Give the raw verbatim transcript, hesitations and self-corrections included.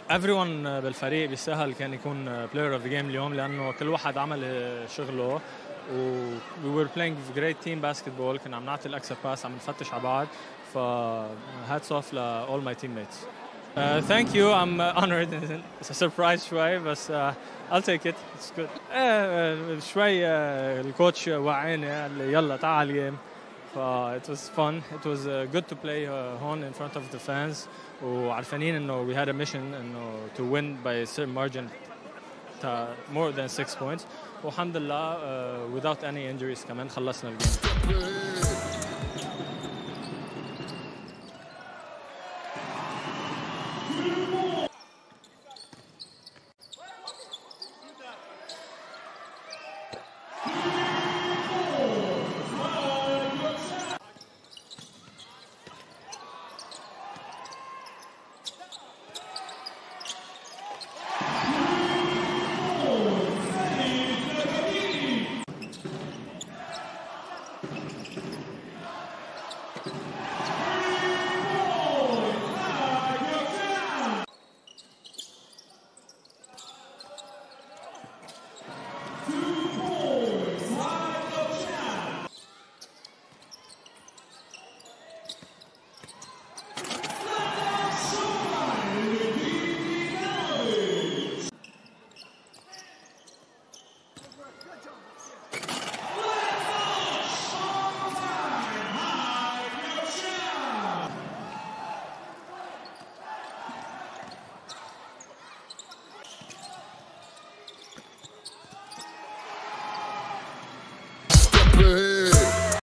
everyone بالفريق بيستاهل كان يكون player of the game اليوم لأنه كل واحد عمل شغله و we were playing great team basketball. كنا عم نعطي الأكثر باس عم نفتش على بعض ف hats off ل all my teammates. Uh, thank you. I'm uh, honored. It's a surprise شوي بس uh, I'll take it. It's good. Uh, uh, شوي uh, الكوتش وعيني قال لي يلا تعال جيم. ف it was fun. It was uh, good to play uh, home in front of the fans. وعارفين إنه we had a mission إنه to win by a certain margin تا more than six points. والحمد لله uh, without any injuries كمان خلصنا الجيم.